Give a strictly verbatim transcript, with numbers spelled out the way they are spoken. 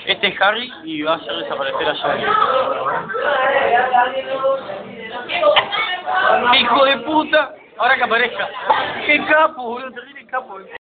Este es Harry y va a hacer desaparecer a Sally. ¡Hijo de puta! Ahora que aparezca. ¡Qué capo, boludo! Terrible capo.